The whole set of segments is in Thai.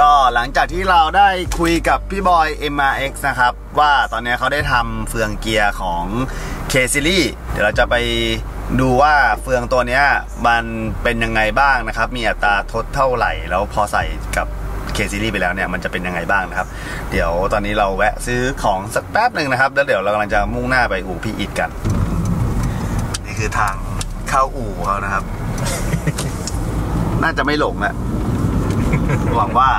ก็หลังจากที่เราได้คุยกับพี่บอย MRX นะครับว่าตอนนี้เขาได้ทำเฟืองเกียร์ของ K Series เดี๋ยวเราจะไปดูว่าเฟืองตัวนี้มันเป็นยังไงบ้างนะครับมีอัตราทดเท่าไหร่แล้วพอใส่กับ K Series ไปแล้วเนี่ยมันจะเป็นยังไงบ้างนะครับเดี๋ยวตอนนี้เราแวะซื้อของสักแป๊บหนึ่งนะครับแล้วเดี๋ยวเรากำลังจะมุ่งหน้าไปอู่พี่อิฐกันนี่คือทางเข้าอู่เขานะครับ น่าจะไม่หลงนะหวังว่า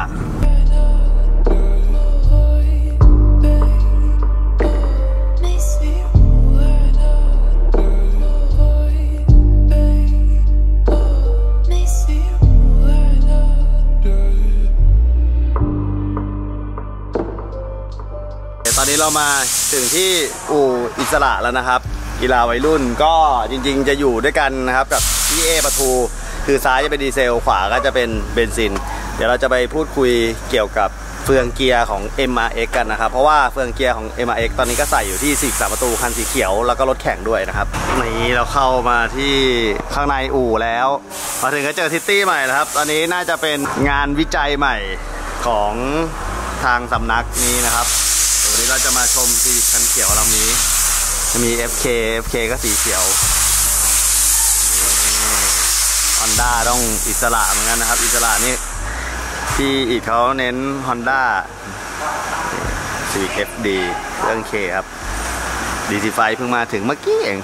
ตอนนี้เรามาถึงที่อู่อิสระแล้วนะครับกีฬาวัยรุ่นก็จริงๆจะอยู่ด้วยกันนะครับกับพี่เอปทูคือซ้ายจะเป็นดีเซลขวาก็จะเป็นเบนซินเดี๋ยวเราจะไปพูดคุยเกี่ยวกับเฟืองเกียร์ของ MRX กันนะครับเพราะว่าเฟืองเกียร์ของ MRX ตอนนี้ก็ใส่อยู่ที่43ประตูคันสีเขียวแล้วก็รถแข่งด้วยนะครับนี่เราเข้ามาที่ข้างในอู่แล้วมาถึงก็เจอทิตตี้ใหม่แล้วครับตอนนี้น่าจะเป็นงานวิจัยใหม่ของทางสำนักนี้นะครับวันนี้เราจะมาชมซีวิคคันเขียวลำนี้จะมี FK ก็สีเขียวHonda ต้องอิสระเหมือนกันนะครับอิสระนี่ที่อีกเขาเน้น Honda Civic FD เรื่อง K ครับ DC5 เพิ่งมาถึงเมื่อกี้เอง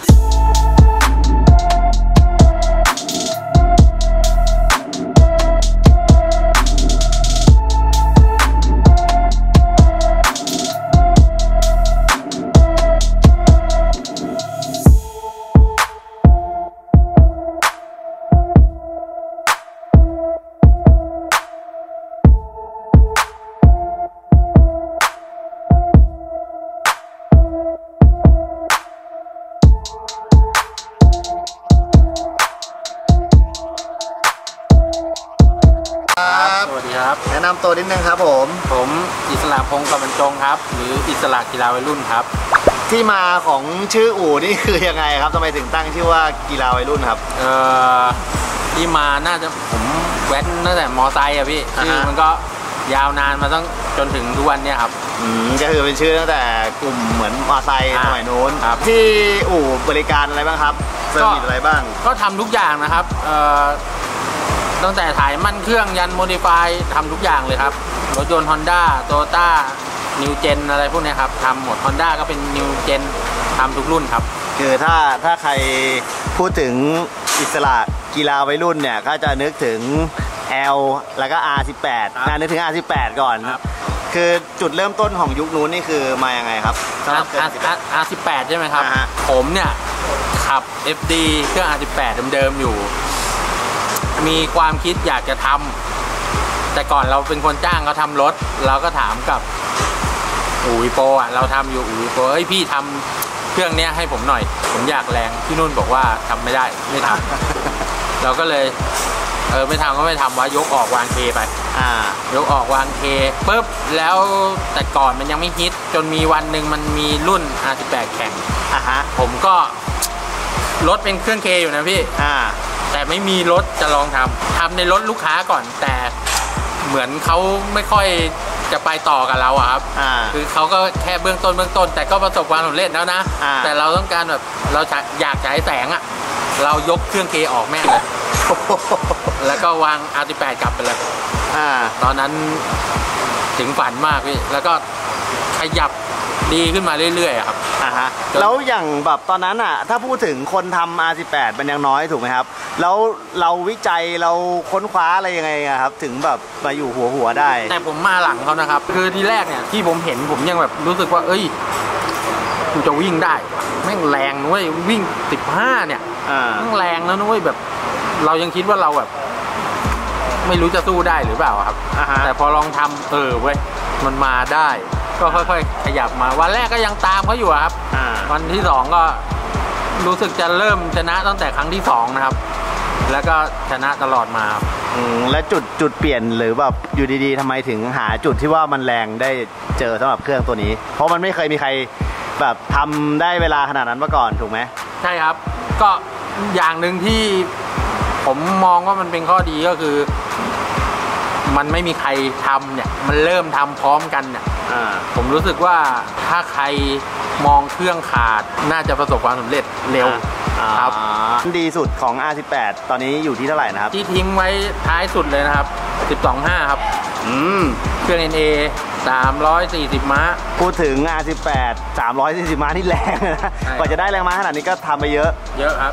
สวัสดีครับแนะนำตัวนิดนึงครับผมอิสระพงศ์กำบรรจงครับหรืออิสระกีฬาวัยรุ่นครับที่มาของชื่ออู่นี่คือยังไงครับทำไมถึงตั้งชื่อว่ากีฬาวัยรุ่นครับที่มาน่าจะผมแว้นตั้งแต่มอไซค์อะพี่ชื่อมันก็ยาวนานมาตั้งจนถึงทุกวันเนี่ยครับก็คือเป็นชื่อตั้งแต่กลุ่มเหมือนมอไซค์สมัยนู้นที่อู่บริการอะไรบ้างครับเซอร์วิสอะไรบ้างก็ทำทุกอย่างนะครับตั้งแต่ถ่ายมั่นเครื่องยันโมดิฟายทำทุกอย่างเลยครับรถยนต์ Honda Toyota New Gen อะไรพวกนี้ครับทำหมด Honda ก็เป็น New Gen ทำทุกรุ่นครับคือถ้าใครพูดถึงอิสระกีฬาวัยรุ่นเนี่ยก็จะนึกถึง L แล้วก็ R18 นึกถึง R18 ก่อนคือจุดเริ่มต้นของยุคนู้นนี่คือมาอย่างไงครับ R18 ใช่ไหมครับผมเนี่ยขับ FD เครื่อง R18 เดิมๆอยู่มีความคิดอยากจะทำแต่ก่อนเราเป็นคนจ้างเขาทำรถเราก็ถามกับอู่วิโปอ่ะเราทำอยู่อู่วิโปพี่ทำเครื่องเนี้ยให้ผมหน่อยผมอยากแรงพี่นุ่นบอกว่าทำไม่ได้ไม่ทำ เราก็เลยไม่ทำก็ไม่ทำว่ายกออกวางเคไปยกออกวางเคปุ๊บแล้วแต่ก่อนมันยังไม่ฮิตจนมีวันหนึ่งมันมีรุ่น R18 แข่งผมก็รถเป็นเครื่องเคอยู่นะพี่แต่ไม่มีรถจะลองทำในรถลูกค้าก่อนแต่เหมือนเขาไม่ค่อยจะไปต่อกับเราอะครับคือเขาก็แค่เบื้องต้นแต่ก็ประสบความสำเร็จแล้วนะแต่เราต้องการแบบเราอยากฉายแสงอะเรายกเครื่องเคออกแม่งเลยแล้วก็วาง R18 กลับไปเลยตอนนั้นถึงฝันมากพี่แล้วก็ขยับดีขึ้นมาเรื่อยๆครับแล้วอย่างแบบตอนนั้นอ่ะถ้าพูดถึงคนทำ R18 มันยังน้อยถูกไหมครับแล้วเราวิจัยเราค้นคว้าอะไรยังไงครับถึงแบบมาอยู่หัวได้แต่ผมมาหลังเขานะครับคือทีแรกเนี่ยที่ผมเห็นผมยังแบบรู้สึกว่ากูจะวิ่งได้แม่งแรงนุ้ยวิ่ง15เนี่ยแม่งแรงแล้วนุ้ยแบบเรายังคิดว่าเราแบบไม่รู้จะสู้ได้หรือเปล่าครับแต่พอลองทำเว้ยมันมาได้ก็ค่อยๆขยับมาวันแรกก็ยังตามเขาอยู่ครับวันที่2ก็รู้สึกจะเริ่มชนะตั้งแต่ครั้งที่2นะครับแล้วก็ชนะตลอดมาและจุดเปลี่ยนหรือแบบอยู่ดีๆทำไมถึงหาจุดที่ว่ามันแรงได้เจอสำหรับเครื่องตัวนี้เพราะมันไม่เคยมีใครแบบทำได้เวลาขนาดนั้นมาก่อนถูกไหมใช่ครับก็อย่างหนึ่งที่ผมมองว่ามันเป็นข้อดีก็คือมันไม่มีใครทำเนี่ยมันเริ่มทำพร้อมกันเนี่ยผมรู้สึกว่าถ้าใครมองเครื่องขาดน่าจะประสบความสำเร็จเร็วครับดีสุดของ R18 ตอนนี้อยู่ที่เท่าไหร่นะครับที่ทิ้งไว้ท้ายสุดเลยนะครับ 12.5 ครับเครื่อง NA 340 ม้าพูดถึง R18 340 ม้านี่แรงนะกว่าจะได้แรงม้าขนาดนี้ก็ทำไปเยอะครับ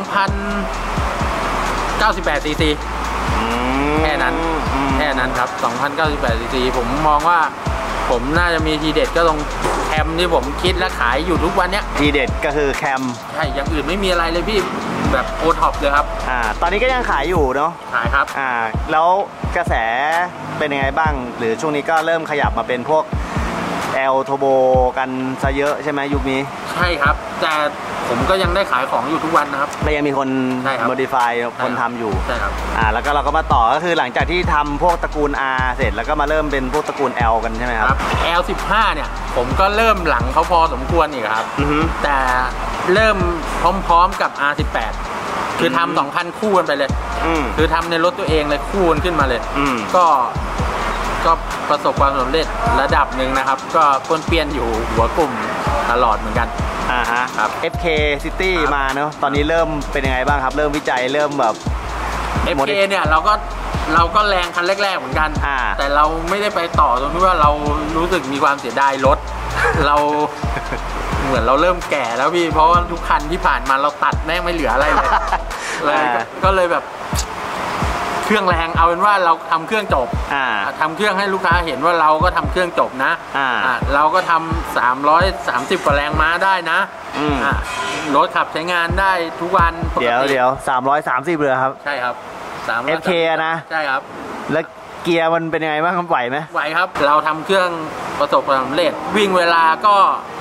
2,098 ซีซีแค่นั้นครับ 2,098 ซีซีผมมองว่าผมน่าจะมีทีเด็ดก็ตรงแคมที่ผมคิดและขายอยู่ทุกวันเนี้ยทีเด็ดก็คือแคมใช่อย่างอื่นไม่มีอะไรเลยพี่แบบโอท็อปเลยครับตอนนี้ก็ยังขายอยู่เนาะขายครับแล้วกระแสเป็นยังไงบ้างหรือช่วงนี้ก็เริ่มขยับมาเป็นพวกL Turbo กันซะเยอะใช่ไหมยุคนี้ใช่ครับแต่ผมก็ยังได้ขายของอยู่ทุกวันนะครับและยังมีคน modify คนทำอยู่ใช่ครับแล้วก็เราก็มาต่อก็คือหลังจากที่ทำพวกตระกูล R เสร็จแล้วก็มาเริ่มเป็นพวกตระกูล L กันใช่ไหมครับ L15 เนี่ยผมก็เริ่มหลังเขาพอสมควรอีกครับแต่เริ่มพร้อมๆกับ R18 คือทำ2 คันคู่กันไปเลยคือทำในรถตัวเองเลยคู่กันขึ้นมาเลยก็ประสบความสำเร็จระดับหนึ่งนะครับก็ป้วนเปี้ยนอยู่หัวกลุ่มตลอดเหมือนกันครับ FK City มาเนาะตอนนี้เริ่มเป็นยังไงบ้างครับเริ่มวิจัยเริ่มแบบ FK เนี่ยเราก็แรงคันแรกๆเหมือนกันแต่เราไม่ได้ไปต่อตรงที่ว่าเรารู้สึกมีความเสียดายรถเราเหมือนเราเริ่มแก่แล้วพี่เพราะว่าทุกคันที่ผ่านมาเราตัดแม่งไม่เหลืออะไรเลยก็เลยแบบเครื่องแรงเอาเป็นว่าเราทำเครื่องจบทำเครื่องให้ลูกค้าเห็นว่าเราก็ทำเครื่องจบนะเราก็ทำ330 กว่าแรงม้าได้นะรถขับใช้งานได้ทุกวันเดี๋ยว330เลยครับใช่ครับ FK นะใช่ครับแล้วเกียร์มันเป็นยังไงบ้างครับไหวไหมไหวครับเราทำเครื่องประสบความสำเร็จวิ่งเวลาก็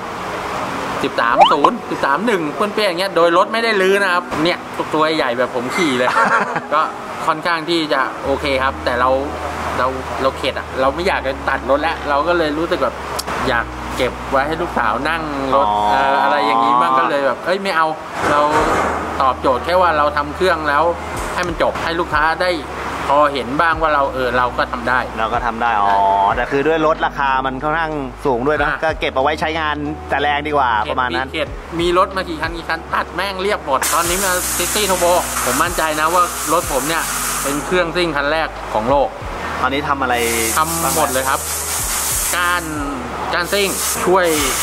13.0 13.1เพื่อนๆอย่างเงี้ยโดยรถไม่ได้ลื้อนะครับเนี่ยตัวใหญ่แบบผมขี่เลย ก็ค่อนข้างที่จะโอเคครับแต่เราเข็ดอ่ะเราไม่อยากจะตัดรถแล้วเราก็เลยรู้สึกแบบอยากเก็บไว้ให้ลูกสาวนั่งรถอะไรอย่างนี้บ้างก็เลยแบบไม่เอาเราตอบโจทย์แค่ว่าเราทำเครื่องแล้วให้มันจบให้ลูกค้าได้พอเห็นบ้างว่าเราก็ทำได้แต่คือด้วยรถราคามันค่อนข้างสูงด้วยนะก็เก็บเอาไว้ใช้งานแต่แรงดีกว่าประมาณนั้นมีรถมากี่คันตัดแม่งเรียบหมดตอนนี้มาซิตี้โทโบผมมั่นใจนะว่ารถผมเนี่ยเป็นเครื่องซิ่งคันแรกของโลกตอนนี้ทำอะไรทำหมดเลยครับการซิ่งช่วย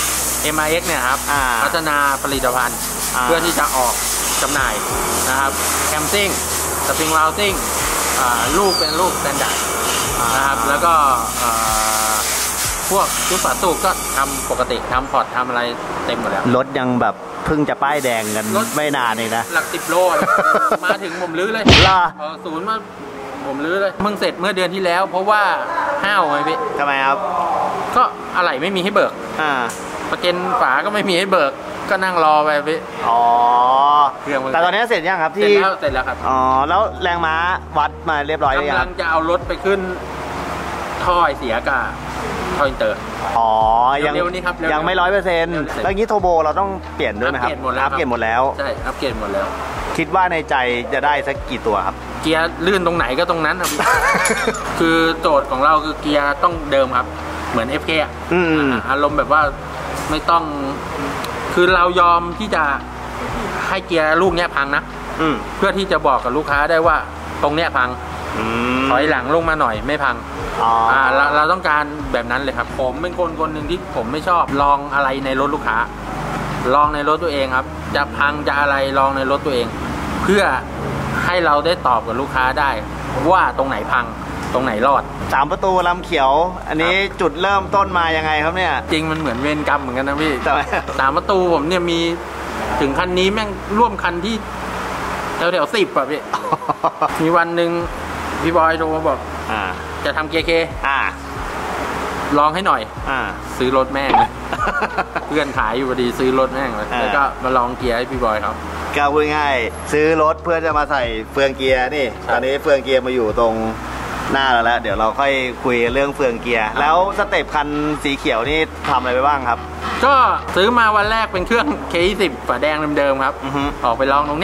MIX เนี่ยครับพัฒนาผลิตภัณฑ์เพื่อที่จะออกจำหน่ายนะครับแคมซิ่งสปริงวาลซิ่งลูกเป็นลูกสแตนดาร์ดนะครับแล้วก็พวกชุดฝาสูบก็ทำปกติทำพอร์ตทำอะไรเต็มหมดแล้วรถยังแบบเพิ่งจะป้ายแดงกันไม่นานเองนะหลัก10 โลมาถึงผมลื้อเลยศูนย์มาผมลื้อเลยเพิ่งเสร็จเมื่อเดือนที่แล้วเพราะว่าห้าวไงพี่ทำไมครับก็อะไรไม่มีให้เบิกประกันฝาก็ไม่มีให้เบิกก็นั่งรอไปพี่แต่ตอนนี้เสร็จยังครับที่เสร็จแล้วครับแล้วแรงม้าวัดมาเรียบร้อยหรือยังกำลังจะเอารถไปขึ้นท่อเสียกับท่ออินเตอร์ยังไม่100%แล้วอย่างนี้โทโบเราต้องเปลี่ยนด้วยไหมครับอัปเกรดหมดแล้วใช่อัปเกรดหมดแล้วคิดว่าในใจจะได้สักกี่ตัวครับเกียร์ลื่นตรงไหนก็ตรงนั้นครับ คือโจทย์ของเราคือเกียร์ต้องเดิมครับเหมือน FK อารมณ์แบบว่าไม่ต้องคือเรายอมที่จะให้เกียร์ลูกเนี้ยพังนะเพื่อที่จะบอกกับลูกค้าได้ว่าตรงเนี้ยพังถอยหลังลงมาหน่อยไม่พังเราต้องการแบบนั้นเลยครับผมเป็นคนหนึ่งที่ผมไม่ชอบลองอะไรในรถลูกค้าลองในรถตัวเองครับจะพังจะอะไรลองในรถตัวเองเพื่อให้เราได้ตอบกับลูกค้าได้ว่าตรงไหนพังตรงไหนรอด 3 ประตูลำเขียวอันนี้จุดเริ่มต้นมายังไงครับเนี่ยจริงมันเหมือนเวรกรรมเหมือนกันนะพี่3 ประตูผมเนี่ยมีถึงคันนี้แม่งร่วมคันที่แถว10อ่ะพี่มีวันหนึ่งพี่บอยโทรมาบอกจะทำเกียร์เคลองให้หน่อยซื้อรถแม่งเลยเพื่อนขายอยู่พอดีซื้อรถแม่งเลยแล้วก็มาลองเกียร์ให้พี่บอยครับก็พูดง่ายซื้อรถเพื่อจะมาใส่เฟืองเกียร์นี่ตอนนี้เฟืองเกียร์มาอยู่ตรงหน้าแล้วเดี๋ยวเราค่อยคุยเรื่องเฟืองเกียร์แล้วสเต็ปคันสีเขียวนี่ทำอะไรไปบ้างครับก็ซื้อมาวันแรกเป็นเครื่อง K20 ฝาแดงเดิมๆครับออกไปลองตรงเนี้ย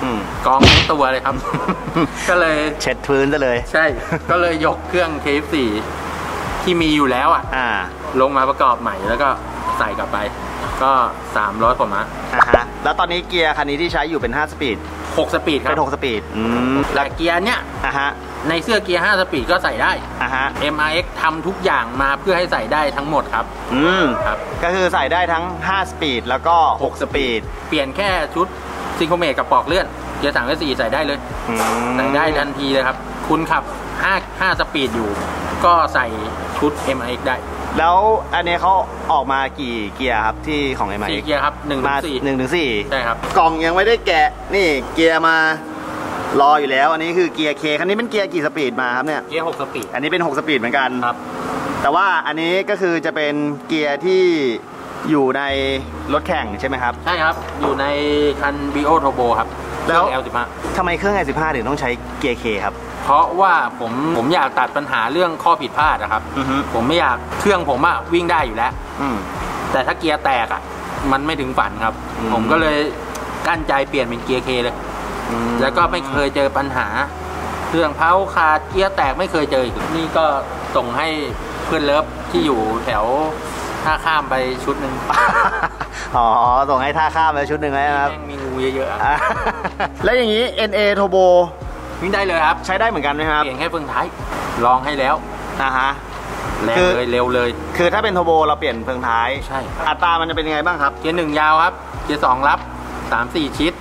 กองทั้งตัวเลยครับ ก็เลยเช็ดพื้นซะเลยใช่ก็เลยยกเครื่อง KF4 ที่มีอยู่แล้วลงมาประกอบใหม่แล้วก็ใส่กลับไปก็300 กว่าม้าแล้วตอนนี้เกียร์คันนี้ที่ใช้อยู่เป็น5 สปีด 6 สปีดครับเป็น6 สปีดและเกียร์เนี้ยในเสื้อเกียร์5 สปีดก็ใส่ได้MRX ทำทุกอย่างมาเพื่อให้ใส่ได้ทั้งหมดครับครับก็คือใส่ได้ทั้ง5 สปีดแล้วก็6 สปีดเปลี่ยนแค่ชุดซิงโครเมตกับปลอกเลื่อนเกียร์3 กับ 4ใส่ได้เลยใส่ได้ทันทีเลยครับคุณขับ5 สปีดอยู่ก็ใส่ชุด MRX ได้แล้วอันนี้เขาออกมากี่เกียร์ครับที่ของ MRX 4 เกียร์ครับ1-4ใช่ครับกล่องยังไม่ได้แกะนี่เกียร์มารออยู่แล้วอันนี้คือเกียร์ K คันนี้เป็นเกียร์กี่สปีดมาครับเนี่ยเกียร์6 สปีดอันนี้เป็น6 สปีดเหมือนกันครับแต่ว่าอันนี้ก็คือจะเป็นเกียร์ที่อยู่ในรถแข่งใช่ไหมครับใช่ครับอยู่ในคัน BO Turbo ครับแล้ว L15 ทำไมเครื่อง L15 ถึงต้องใช้เกียร์ K ครับเพราะว่าผมอยากตัดปัญหาเรื่องข้อผิดพลาดนะครับผมไม่อยากเครื่องผมวิ่งได้อยู่แล้วแต่ถ้าเกียร์แตกมันไม่ถึงฝันครับผมก็เลยกั้นใจเปลี่ยนเป็นเกียร์ K เลยแล้วก็ไม่เคยเจอปัญหาเครื่องเพาขาดเกียร์แตกไม่เคยเจออีกนี่ก็ส่งให้เพื่อนเลิฟที่อยู่แถวท่าข้ามไปชุดหนึ่งอ๋อส่งให้ท่าข้ามไปชุดหนึ่งนะครับมีงูเยอะๆแล้วอย่างนี้ NA Turbo วิ่งได้เลยครับใช้ได้เหมือนกันไหมครับเปลี่ยนแค่เฟืองท้ายลองให้แล้วแรงเลยเร็วเลยคือถ้าเป็นโทโบเราเปลี่ยนเฟืองท้ายใช่อัตรามันจะเป็นยังไงบ้างครับเกียร์1ยาวครับเกียร์2รับ3-4ชิด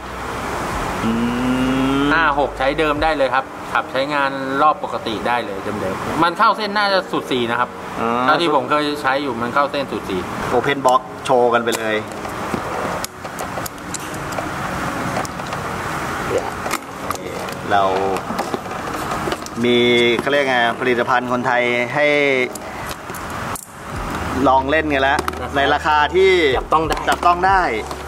5-6ใช้เดิมได้เลยครับขับใช้งานรอบปกติได้เลยเดิมๆมันเข้าเส้นน่าจะสุด4นะครับเท่าที่ผมเคยใช้อยู่มันเข้าเส้นสุด4 โอเพนบ็อกโชว์กันไปเลยเรามีเขาเรียกไงผลิตภัณฑ์คนไทยให้ลองเล่นกันแล้วในราคาที่จับต้องได้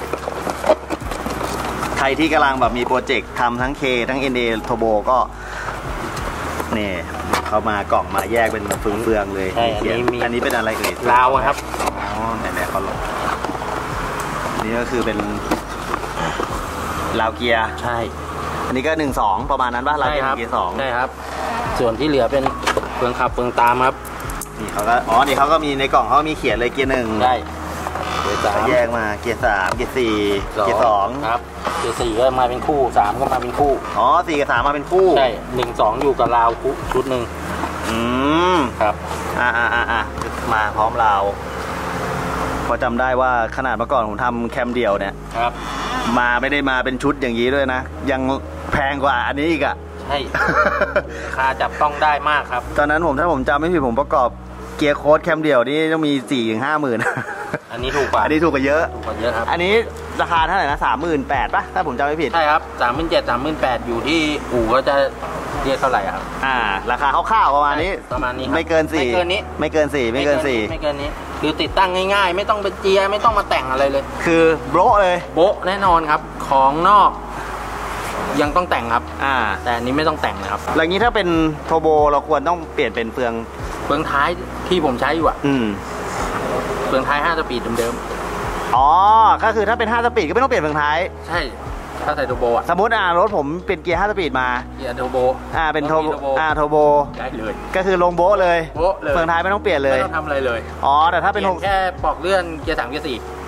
ใครที่กำลังแบบมีโปรเจกต์ทำทั้ง K ทั้ง NA Turbo ก็นี่เขามากล่องมาแยกเป็นเฟืองๆเลยอันนี้เป็นอะไรเอ่ยลาวครับอ๋อไหนๆเขาลงนี่ก็คือเป็นลาวเกียร์ใช่อันนี้ก็1-2ประมาณนั้นป่ะลาวเกียร์2 ใช่ครับส่วนที่เหลือเป็นเฟืองขับเฟืองตามครับนี่เขาก็นี่เขาก็มีในกล่องเขามีเขียนเลยเกียร์1 ใช่เกียร์3 แยกมาเกียร์3เกียร์4เกียร์2 ครับเกียร์4ก็มาเป็นคู่3ก็มาเป็นคู่ 4กับ3มาเป็นคู่ใช่1-2อยู่กับราวชุดหนึ่งครับมาพร้อมราวพอจำได้ว่าขนาดเมื่อก่อนผมทำแคมเดี่ยวเนี่ยครับไม่ได้มาเป็นชุดอย่างนี้ด้วยนะยังแพงกว่าอันนี้อีกใช่ราคาจับต้องได้มากครับตอนนั้นถ้าผมจำไม่ผิดผมประกอบเกียร์โค้ดแคมเดี่ยวนี่ต้องมี 4-5 หมื่นอันนี้ถูกกว่าเยอะครับอันนี้ราคาเท่าไหร่นะ 38,000 ป่ะถ้าผมจำไม่ผิดใช่ครับ 37,000-38,000อยู่ที่อู่ก็จะเรียกเท่าไหร่ครับราคาคร่าวๆประมาณนี้ไม่เกิน4ไม่เกินนี้คือติดตั้งง่ายๆไม่ต้องเป็นเจียไม่ต้องมาแต่งอะไรเลยคือโบ๊ะเลยโบ๊ะแน่นอนครับของนอกยังต้องแต่งครับแต่อันนี้ไม่ต้องแต่งนะครับแล้วงี้ถ้าเป็นโทโบเราควรต้องเปลี่ยนเป็นเฟืองท้ายที่ผมใช้อยู่เฟืองท้าย5 สปีดเดิมก็คือถ้าเป็น5 สปีดก็ไม่ต้องเปลี่ยนเฟืองท้ายใช่ถ้าใส่โทโบสมมติรถผมเป็นเกียร์5 สปีดมาเกียร์โทโบเป็นโทโบได้เลยก็คือลงโบ๊ะเลยเฟืองท้ายไม่ต้องเปลี่ยนเลยไม่ต้องทำอะไรเลยแต่ถ้าเป็นแค่ปลอกเลื่อนเกียร์3เกียร์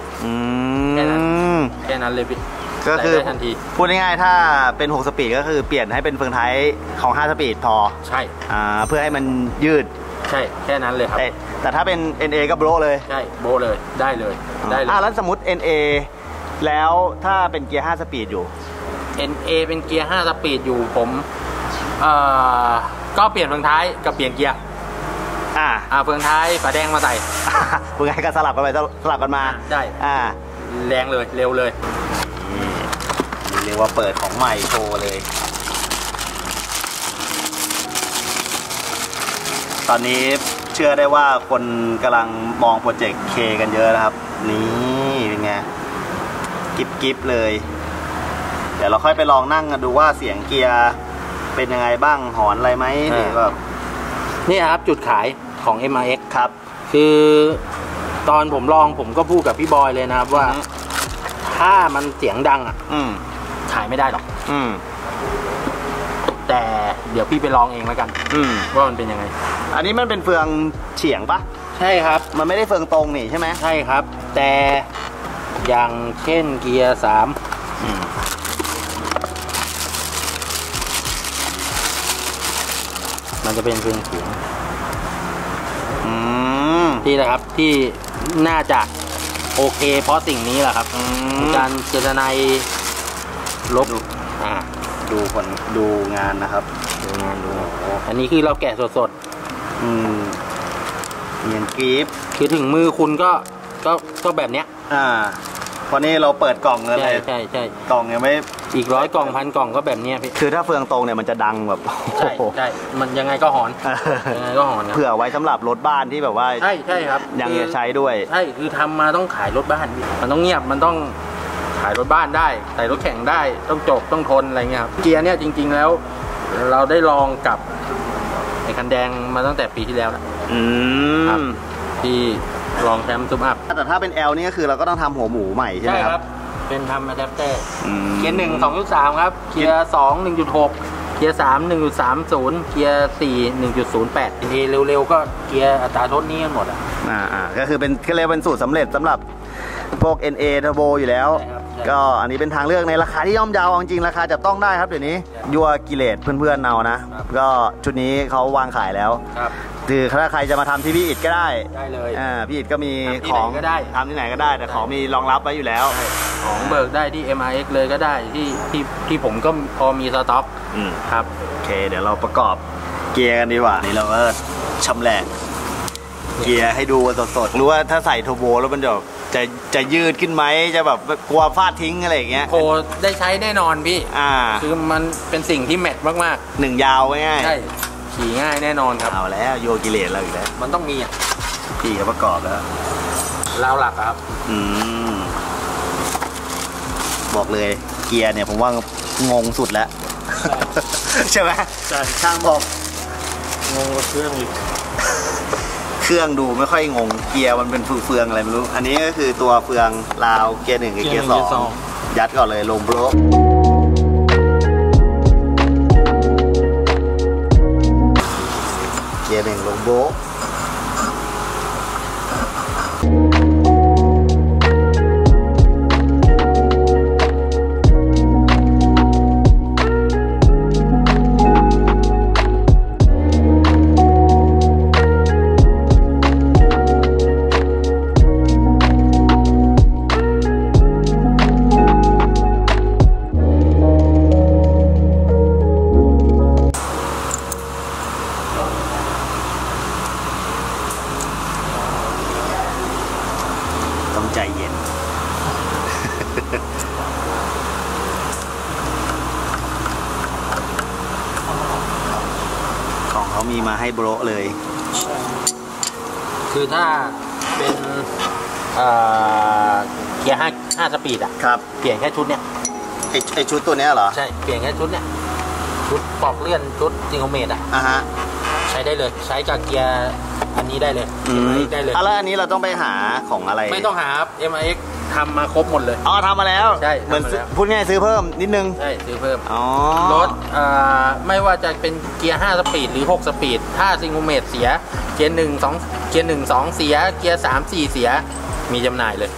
4แค่นั้นเลยพี่ก็คือพูดง่ายๆถ้าเป็น6 สปีดก็คือเปลี่ยนให้เป็นเฟืองท้ายของ5 สปีดพอใช่เพื่อให้มันยืดใช่แค่นั้นเลยครับแต่ถ้าเป็น NA ก็โบ๊ะเลยใช่โบ๊ะเลยได้เลยแล้วสมมติ NA แล้วถ้าเป็นเกียร์5 สปีดอยู่ NA เป็นเกียร์5 สปีดอยู่ผมก็เปลี่ยนเฟืองท้ายกับเปลี่ยนเกียร์เฟืองท้ายฝาแดงมาใส่เฟืองท้ายก็สลับกันไปสลับกันมาได้แรงเลยเร็วเลยนี่เรียกว่าเปิดของใหม่โชว์เลยตอนนี้เชื่อได้ว่าคนกำลังมองโปรเจกต์ K กันเยอะนะครับนี่เป็นไงกิ๊บเลยเดี๋ยวเราค่อยไปลองนั่งกันดูว่าเสียงเกียร์เป็นยังไงบ้างหอนอะไรไหมหรือแบบนี่ครับจุดขายของ MRX ครับคือตอนผมลองผมก็พูดกับพี่บอยเลยนะครับว่าถ้ามันเสียงดังขายไม่ได้หรอกแต่เดี๋ยวพี่ไปลองเองแล้วกันว่ามันเป็นยังไงอันนี้มันเป็นเฟืองเฉียงปะใช่ครับมันไม่ได้เฟืองตรงนี่ใช่ไหมใช่ครับแต่อย่างเช่นเกียร์3มันจะเป็นเฟืองเฉียงที่นะครับที่น่าจะโอเคเพราะสิ่งนี้แหละครับการเจตนาลบดูคนดูงานนะครับดูงานดูอันนี้คือเราแกะสดเนียนกรีฟคือถึงมือคุณก็แบบเนี้ยเพราะนี่เราเปิดกล่องเลยใช่กล่องยังไม่อีก100 กล่อง1,000 กล่องก็แบบเนี้ยพี่คือถ้าเฟืองตรงเนี่ยมันจะดังแบบใช่มันยังไงก็หอนยังไงก็หอนเผื่อไว้สำหรับรถบ้านที่แบบว่าใช่ครับยังจะใช้ด้วยใช่คือทำมาต้องขายรถบ้านมันต้องเงียบมันต้องขายรถบ้านได้ใส่รถแข่งได้ต้องจบต้องทนอะไรเงี้ยครับเกียร์เนี่ยจริงๆแล้วเราได้ลองกับไอ้คันแดงมาตั้งแต่ปีที่แล้วครับที่ลองแชมป์ซุปอัพแต่ถ้าเป็น L นี่ก็คือเราก็ต้องทำหัวหมูใหม่ใช่ไหมครับเป็นทำอะแดปเตอร์เกียร์1 2.3 ครับเกียร์2 1.6 เกียร์3 1.30 เกียร์4 1.08 ทีเร็วๆก็เกียร์อัตราทดนี้กันหมดก็คือเป็นเรียกเป็นสูตรสำเร็จสำหรับพวก NA Turbo อยู่แล้วก็อันนี้เป็นทางเลือกในราคาที่ย่อมเยาจริงๆราคาจับต้องได้ครับเดี๋ยวนี้ยัวกิเลสเพื่อนๆเอานะก็ชุดนี้เขาวางขายแล้วคือถ้าใครจะมาทำที่พี่อิฐก็ได้เลยพี่อิฐก็มีของทำที่ไหนก็ได้แต่ของมีรองรับไว้อยู่แล้วของเบิกได้ที่ MRX เลยก็ได้ที่ผมก็พอมีสต็อกครับโอเคเดี๋ยวเราประกอบเกียร์กันดีกว่านี่เราก็ชำแหละเกียร์ให้ดูสดๆรู้ว่าถ้าใส่โทโบแล้วมันจะยืดขึ้นไหมจะแบบกลัวฟาดทิ้งอะไรอย่างเงี้ยโคได้ใช้แน่นอนพี่คือมันเป็นสิ่งที่แมทมากๆ1ยาวง่ายใช่ขี่ง่ายแน่นอนครับเอาแล้วโยกิเลสเราอีกแล้วมันต้องมีพี่เขาประกอบแล้วเราหลักครับบอกเลยเกียร์เนี่ยผมว่างงสุดแล้วใช่ไหมใช่ช่างบอกงงเครื่องอีกเครื่องดูไม่ค่อยงงเกียร์มันเป็นเฟืองอะไรไม่รู้อันนี้ก็คือตัวเฟืองราวเกียร์1กับเกียร์2ยัดก่อนเลยลงโบรเกียร์1ลงโบรใจเย็นของเขามีมาให้โบรเลยคือถ้าเป็นเกียร์5 สปีดครับเปลี่ยนแค่ชุดเนี้ยไอชุดตัวเนี้ยเหรอใช่เปลี่ยนแค่ชุดเนี้ยชุดปอกเลื่อนชุดจิงโกเมตใช้ได้เลยใช้กับเกียร์อันนี้ได้เลยได้เลยแล้วอันนี้เราต้องไปหาของอะไรไม่ต้องหาครับ MRX ทำมาครบหมดเลยทำมาแล้วใช่เหมือนพูดง่ายซื้อเพิ่มนิดนึงใช่ซื้อเพิ่มรถไม่ว่าจะเป็นเกียร์5 สปีดหรือ6 สปีดถ้าซิงโกเมตเสียเกียร์1 2เกียร์1 2เสียเกียร์3 4เสียมีจำหน่ายเลย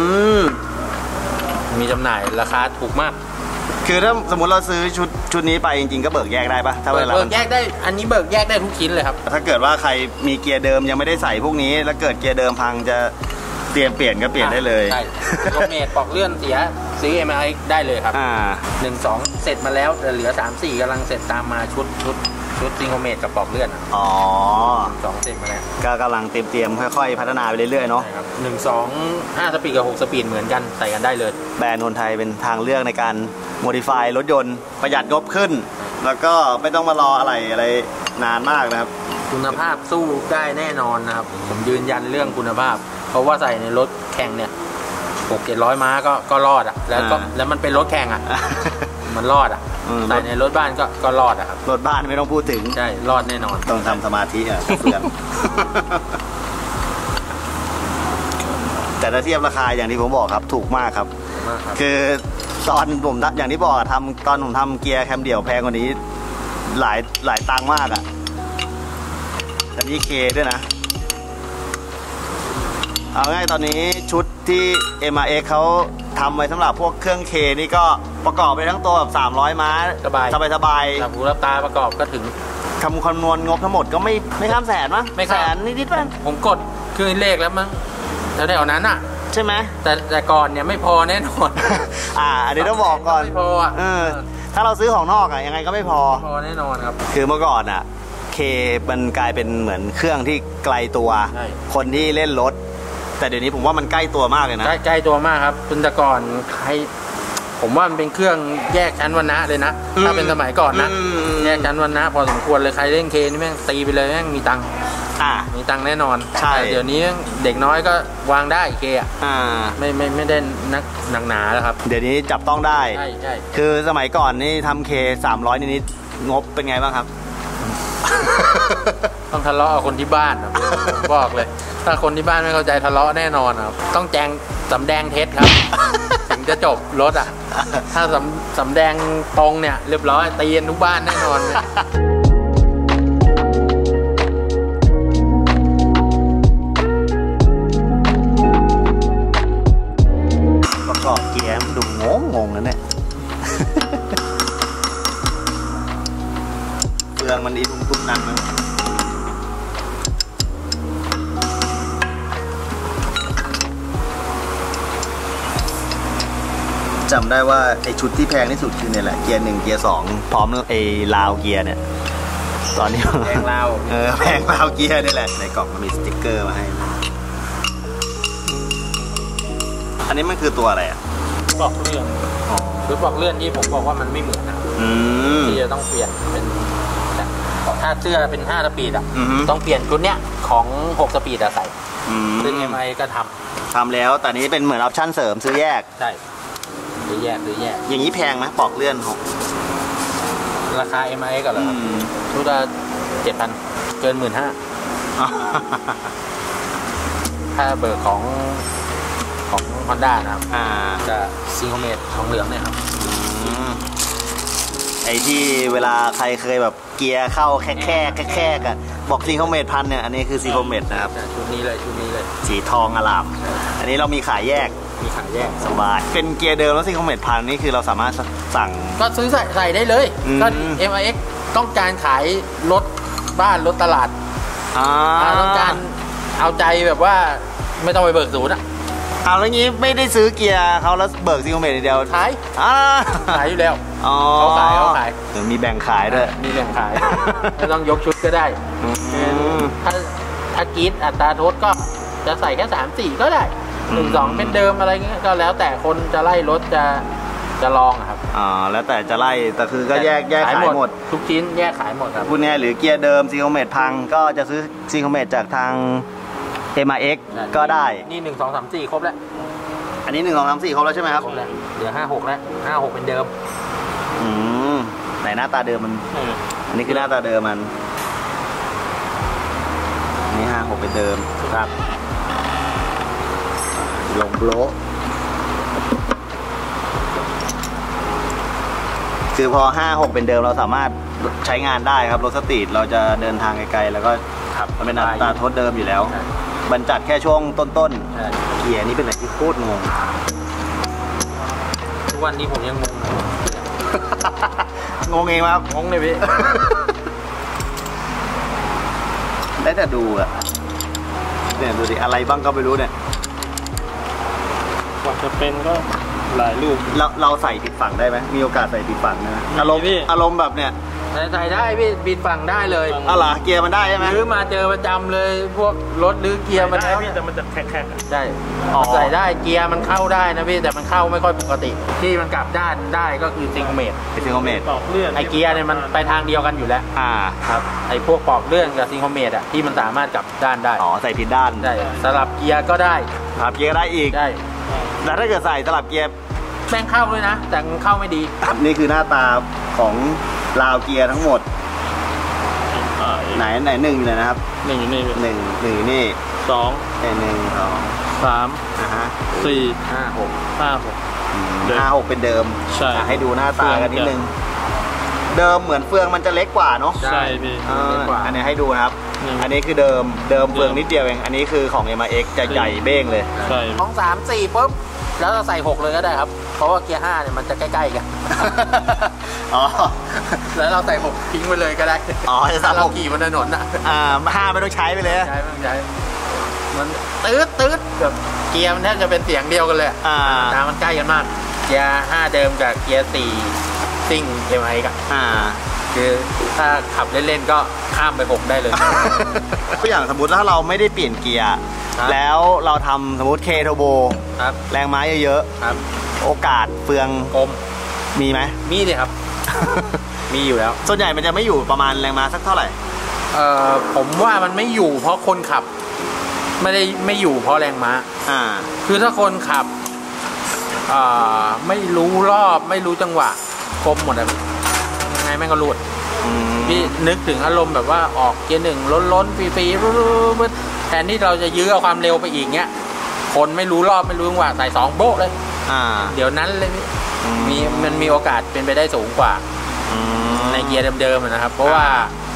มีจำหน่ายราคาถูกมากคือถ้าสมมติเราซื้อชุดนี้ไปจริงๆก็เบิกแยกได้ปะถ้าเวลาเบิกแยกได้อันนี้เบิกแยกได้ทุกชิ้นเลยครับถ้าเกิดว่าใครมีเกียร์เดิมยังไม่ได้ใส่พวกนี้แล้วเกิดเกียร์เดิมพังจะเตรียมเปลี่ยนก็เปลี่ยนได้เลยใช่ลงเมตปอกเลื่อนเสียซื้อ MRX ได้เลยครับ1 2เสร็จมาแล้วเหลือ3 4กำลังเสร็จตามมาชุดซิงโกเมตกับปอกเลื่อน2เสร็จมาแล้วก็กำลังเตรียมค่อยๆพัฒนาไปเรื่อยๆเนาะ 1 2 5 สปีดกับ6 สปีดเหมือนกันใส่กันได้เลยแบรนด์นนไทยเป็นทางเลือกในการโมดิฟายรถยนต์ประหยัดงบขึ้นแล้วก็ไม่ต้องมารออะไรนานมากนะครับคุณภาพสู้ได้แน่นอนนะครับผมยืนยันเรื่องคุณภาพเพราะว่าใส่ในรถแข่งเนี่ย600-700 ม้าก็รอดแล้วมันเป็นรถแข่งมันรอดใส่ในรถบ้านก็รอดครับรถบ้านไม่ต้องพูดถึงใช่รอดแน่นอนต้องทำสมาธิเพื่อนแต่ถ้าเทียบราคาอย่างที่ผมบอกครับถูกมากครับคือตอนผมอย่างที่บอกตอนผมทำเกียร์แคมเดี่ยวแพงกว่านี้หลายตังค์มากอ่ะแต่นี่เคด้วยนะเอาง่ายตอนนี้ชุดที่ MRX เขาทำไว้สำหรับพวกเครื่องเคนี่ก็ประกอบไปทั้งตัวแบบ300 ม้าสบายรับหูรับตาประกอบก็ถึงคำนวณงบทั้งหมดก็ไม่ข้ามแสนมั้งไม่แสนนิดๆป่ะผมกดคือเลขแล้วมั้งแล้วแถวนั้นอ่ะใช่ไหมแต่ก่อนเนี่ยไม่พอแน่นอนอันนี้ต้องบอกก่อนไม่พออ่ะถ้าเราซื้อของนอกอ่ะยังไงก็ไม่พอแน่นอนครับคือเมื่อก่อนอ่ะเคมันกลายเป็นเหมือนเครื่องที่ไกลตัวคนที่เล่นรถแต่เดี๋ยวนี้ผมว่ามันใกล้ตัวมากเลยนะใกล้ตัวมากครับคุณแต่ก่อนผมว่ามันเป็นเครื่องแยกชั้นวรรณะเลยนะถ้าเป็นสมัยก่อนนะแยกชั้นวรรณะพอสมควรเลยใครเล่นเคนี่แม่งตีไปเลยแม่งมีตังค์แน่นอนใช่เดี๋ยวนี้เด็กน้อยก็วางได้เคไม่ได้หนักหนาแล้วครับเดี๋ยวนี้จับต้องได้ใช่คือสมัยก่อนนี่ทำเค300นิดงบเป็นไงบ้างครับต้องทะเลาะกับคนที่บ้านบอกเลยถ้าคนที่บ้านไม่เข้าใจทะเลาะแน่นอนครับต้องสำแดงเท็จครับถึงจะจบรถอ่ะถ้าสำแดงตรงเนี่ยเรียบร้อยตีกันทุกบ้านแน่นอนประกอบเกียร์ดูงงนะเนี่ยเปลืองมันอีตุ้มนั่นมั้งจำได้ว่าไอชุดที่แพงที่สุดคือเนี่ยแหละเกียร์1เกียร์2พร้อมไอลาวเกียร์เนี่ยตอนนี้แพงลาวแพงลาวเกียร์นี่แหละในกล่องมันมีสติ๊กเกอร์มาให้อันนี้มันคือตัวอะไรอ่ะปลอกเลื่อนหรือปลอกเลื่อนที่ผมบอกว่ามันไม่เหมือนนะที่จะต้องเปลี่ยนเป็นถ้าเสื้อเป็น5 สปีดอ่ะต้องเปลี่ยนชุดเนี้ยของ6 สปีดใส่ซึ่ง MI ก็ทำแล้วแต่นี้เป็นเหมือนออปชั่นเสริมซื้อแยกใช่ซื้อแยกอย่างนี้แพงไหมปลอกเลื่อนของราคา MI ก็เหรอชุดละ 7,000 เกิน 15,000ถ้าเบอร์ของ Honda นะครับจะซิงโครเมตของเหลืองเนี่ยครับไอ้ที่เวลาใครเคยแบบเกียร์เข้าแค่อะบอกซิงโครเมต1,000เนี่ยอันนี้คือซิงโครเมตนะครับชุดนี้เลยสีทองอลามอันนี้เรามีขายแยกสบายเป็นเกียร์เดิมแล้วซิงโครเมต1,000นี่คือเราสามารถสั่งก็ซื้อใส่ได้เลยก็ MIX ต้องการขายรถบ้านรถตลาดต้องการเอาใจแบบว่าไม่ต้องไปเบิกศูนย์อะแล้วงี้ไม่ได้ซื้อเกียร์เขาแล้วเบิกซิงโครเมตเดียวขายอยู่แล้วเขาขายมีแบ่งขายด้วยมีแบ่งขายไม่ต้องยกชุดก็ได้ถ้ากรีดอัตราโทษก็จะใส่แค่3-4ก็ได้1-2เป็นเดิมอะไรเงี้ยก็แล้วแต่คนจะไล่รถจะลองครับแล้วแต่จะไล่แต่คือก็แยกขายหมดทุกชิ้นแยกขายหมดครับพูดง่ายหรือเกียร์เดิมซิงโครเมตพังก็จะซื้อซิงโครเมตจากทางMRX ก็ได้นี่1 2 3 4ครบแล้วอันนี้1 2 3 4ครบแล้วใช่ไหมครับครบแล้วเหลือ5 6แล้ว5 6เป็นเดิมไหนหน้าตาเดิมมันอันนี้คือหน้าตาเดิมมันนี่5 6เป็นเดิมครับลงโบลคือพอ5 6เป็นเดิมเราสามารถใช้งานได้ครับรถสตรีทเราจะเดินทางไกลๆแล้วก็มันเป็นอัตราโทษเดิมอยู่แล้วบรรจัดแค่ช่วงต้นเกียร์นี่เป็นอะไรที่โคตรงงทุกวันนี้ผมยังงงเองครับงงเลยพี่ได้แต่ดูอะเนี่ยดูดิอะไรบ้างก็ไม่รู้เนี่ยกว่าจะเป็นก็หลายลูกเราใส่ผิดฝั่งได้ไหมมีโอกาสใส่ผิดฝั่งนะอารมณ์แบบเนี่ยใส่ได้พี่บิดฝั่งได้เลยเหรอเกียร์มันได้ใช่ไหมหรือมาเจอประจำเลยพวกรถหรือเกียร์มันได้พี่แต่มันจะแคกใช่ใส่ได้เกียร์มันเข้าได้นะพี่แต่มันเข้าไม่ค่อยปกติที่มันกลับด้านได้ก็คือซิงโครเมตไอเกียร์เนี่ยมันไปทางเดียวกันอยู่แล้วครับไอพวกปอกเลื่อนกับซิงโครเมตอ่ะที่มันสามารถกลับด้านได้ใส่ผิดด้านได้สลับเกียร์ก็ได้สลับเกียร์ได้อีกใช่แล้วถ้าเกิดใส่สลับเกียร์แม่งเข้าด้วยนะแต่เข้าไม่ดีนี่คือหน้าตาของราวเกียร์ทั้งหมดไหน1อยู่เลยนะครับ 1อยู่นี่ 1อยู่นี่ 2 1 2 3 4 5 6 56เป็นเดิมใช่ให้ดูหน้าตากันนิดนึงเดิมเหมือนเฟืองมันจะเล็กกว่าเนาะใช่พี่อันนี้ให้ดูนะครับอันนี้คือเดิมเฟืองนิดเดียวเองอันนี้คือของ MRX จะใหญ่เบ้งเลยใช่ 2 3 4ปุ๊บแล้วเราใส่6เลยก็ได้ครับเพราะว่าเกียร์5เนี่ยมันจะใกล้ๆกันอ๋อแล้วเราใส่6ทิ้งไปเลยก็ได้อ๋อจะถ้าซ้ำเรา 6 ขี่บนถนนอ่ะ 5ไม่ต้องใช้ไปเลยใช่ไม่ต้องใช้มันตืดแบบเกียร์มันแทบจะเป็นเสียงเดียวกันเลยน้ำมันใกล้กันมากเกียร์5เดิมกับเกียร์4ซิ่ง MRX คือถ้าขับเล่นๆก็ข้ามไป6ได้เลยก็อย่างสมมติถ้าเราไม่ได้เปลี่ยนเกียร์แล้วเราทำสมมติเคเทอร์โบแรงม้าเยอะๆโอกาสเฟืองกลมมีไหมมีเลยครับ มีอยู่แล้วส่วนใหญ่มันจะไม่อยู่ประมาณแรงม้าสักเท่าไหร่ผมว่ามันไม่อยู่เพราะคนขับไม่อยู่เพราะแรงม้าคือถ้าคนขับไม่รู้รอบไม่รู้จังหวะกลมหมดเลยยังไงแม่งก็หลุดพี่นึกถึงอารมณ์แบบว่าออกเกียร์1ล้นๆฟรีๆแทนที่เราจะยื้อเอาความเร็วไปอีกเงี้ยคนไม่รู้รอบไม่รู้จังหวะใส่2โบ๊ะเลยเดี๋ยวนั้นเลยมันมีโอกาสเป็นไปได้สูงกว่าในเกียร์เดิมๆนะครับเพราะว่า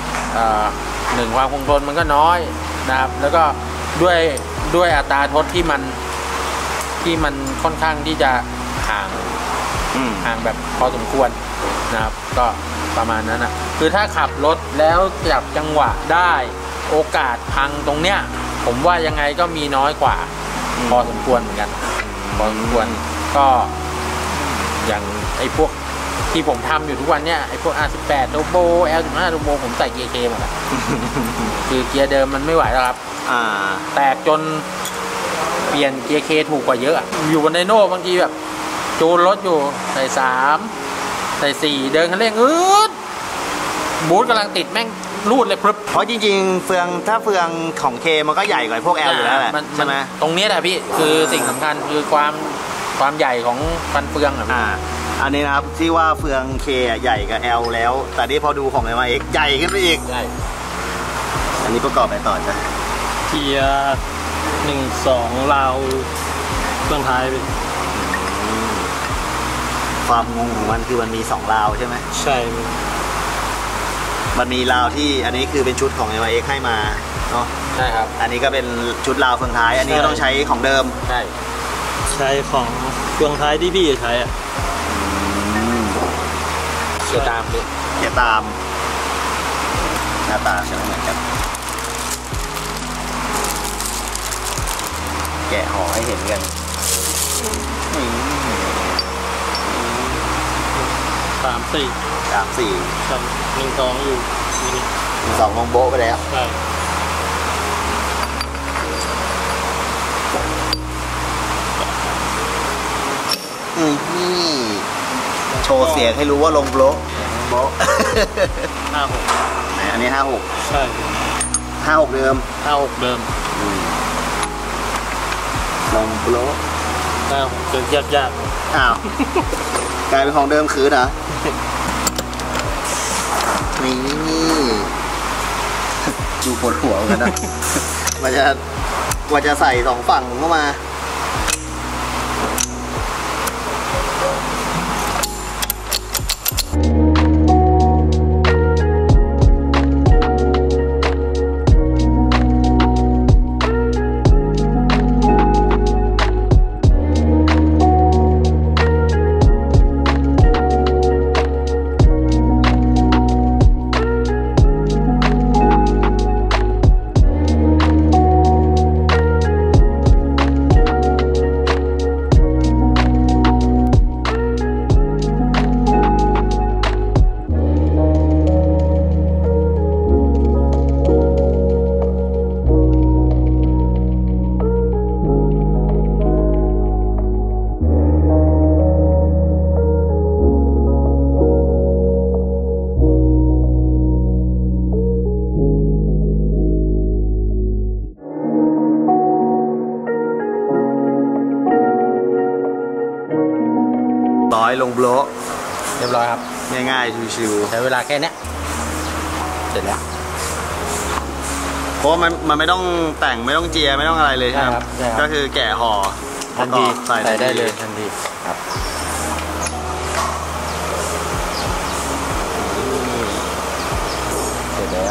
1ความคงทนมันก็น้อยนะครับแล้วก็ด้วยอัตราทดที่มันค่อนข้างที่จะห่างแบบพอสมควรนะครับก็ประมาณนั้นนะคือถ้าขับรถแล้วจับจังหวะได้โอกาสพังตรงเนี้ยผมว่ายังไงก็มีน้อยกว่าพอสมควรเหมือนกันพอสมควรก็อย่างไอ้พวกที่ผมทำอยู่ทุกวันเนี้ยไอ้พวก R18 Turbo L15 Turbo ผมใส่เกียร์ K หมดแล้วคือเกียร์เดิมมันไม่ไหวแล้วครับแตกจนเปลี่ยนเกียร์ K ถูกกว่าเยอะอยู่บนไดโน่บางทีแบบจูนรถอยู่ใส่3ใส่4เดินคันเร่งบูทกำลังติดแม่งรูดเลยพรึบเพราะจริงๆถ้าเฟืองของ K มันก็ใหญ่กว่าพวก L อยู่แล้วแหละใช่ไหมตรงนี้แหละพี่คือสิ่งสำคัญคือความใหญ่ของฟันเฟืองอันนี้นะครับที่ว่าเฟือง K ใหญ่กับ L แล้วแต่นี่พอดูของ MRX ใหญ่ขึ้นไปอีกอันนี้ประกอบไปต่อจ้ะเกียร์1 2ราวเฟืองท้ายไปความงงของมันคือมันมี2ราวใช่ไหมใช่มันมีราวที่อันนี้คือเป็นชุดของ MRX ให้มาเนาะใช่ครับอันนี้ก็เป็นชุดราวเฟืองท้ายอันนี้ก็ต้องใช้ของเดิมใช้ของเฟืองท้ายที่พี่ใช้เกียร์ตามดิเกียร์ตามหน้าตาใช่ไหมเหมือนกันแกะห่อให้เห็นกัน 3 4 ใช่1 2อยู่ 2ลงโบ๊ะไปแล้วใช่โชว์เสียงให้รู้ว่าลงโบ๊ะ 56 อันนี้56 ใช่ 56เดิมลงโบ๊ะ 56เจอยากอ้าวกลายเป็นของเดิมคืนเหรอนี่ดูปวดหัวกันนะว่าจะใส่2ฝั่งเข้ามาลงโบล์เรียบร้อยครับง่ายๆชิวๆใช้เวลาแค่นี้เสร็จแล้วเพราะมันไม่ต้องแต่งไม่ต้องเจียไม่ต้องอะไรเลยใช่ไหมก็คือแกะห่อทันทีใส่ได้เลยทันทีครับ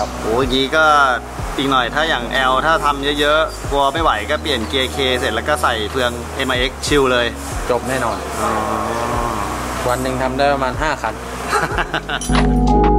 โอ้ยงี้ก็อีกหน่อยถ้าอย่าง L ถ้าทำเยอะๆกลัวไม่ไหวก็เปลี่ยนเกียร์ K เสร็จแล้วก็ใส่เฟือง MIX ชิลเลยจบแน่นอน วันหนึ่งทำได้ประมาณ5 คัน